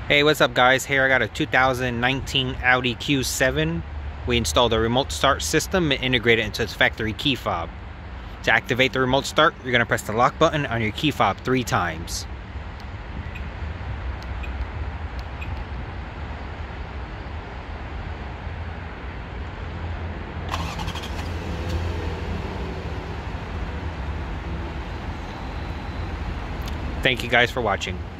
Hey, what's up guys? Here I got a 2019 Audi Q7. We installed a remote start system and integrated it into its factory key fob. To activate the remote start, you're going to press the lock button on your key fob 3 times. Thank you guys for watching.